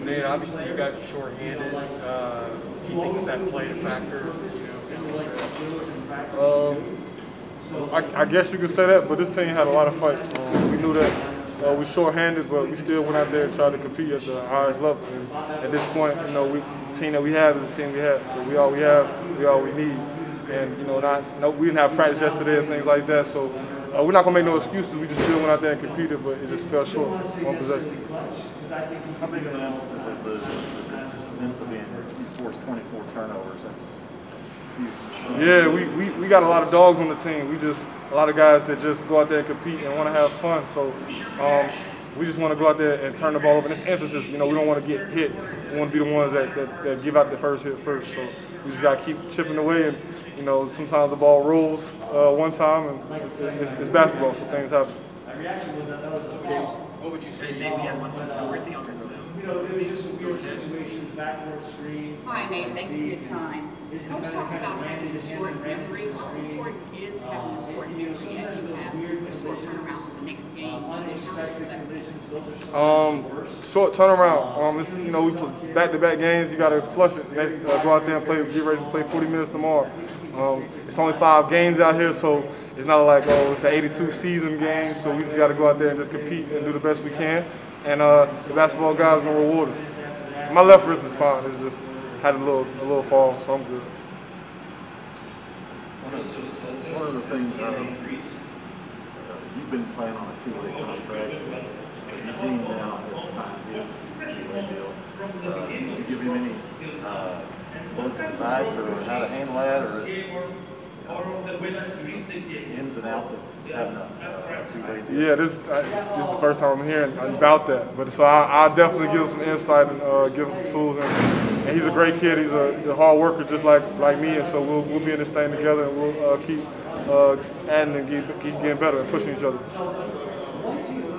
Nate, obviously you guys are short-handed. Do you think that played a factor? I guess you could say that, but this team had a lot of fight. We knew that we short-handed, but we still went out there and tried to compete at the highest level. And at this point, the team that we have is the team we have. So we all we have, we all we need. And we didn't have practice yesterday and things like that. So we're not gonna make no excuses. We just still went out there and competed, but it just fell short on possession. How big of an emphasis is the defensive end? You forced 24 turnovers. That's huge. Yeah, we got a lot of dogs on the team. We just a lot of guys that just go out there and compete and want to have fun. So we just want to go out there and turn the ball over. And it's emphasis. We don't want to get hit. We want to be the ones that give out the first hit first. So we just got to keep chipping away. And sometimes the ball rolls one time, and it's basketball, so things happen. What would you say maybe had one from Dorothy on the Zoom? Hi Nate, thanks for your time. Coach talked about having a short memory. How important is having a short memory as you have a short turnaround for the next game? And then how much left? Short turnaround. We play back-to-back games. You got to flush it. Go out there and get ready to play 40 minutes tomorrow. It's only 5 games out here, so it's not like, it's an 82 season game. So we just got to go out there and just compete and do the best we can. And the basketball guys are gonna reward us. My left wrist is fine. It's just had a little fall, so I'm good. One of the things you've been playing on a 2-way contract. Eugene now has signed his 2-way deal. Did you give him any words of advice or how to handle that, or ins and outs of having a 2-way deal? Yeah, this is the first time I'm hearing about that. But so I'll definitely give him some insight and give him some tools. And he's a great kid. He's a hard worker just like me. And so we'll be in this thing together, and we'll keep adding and keep getting better and pushing each other.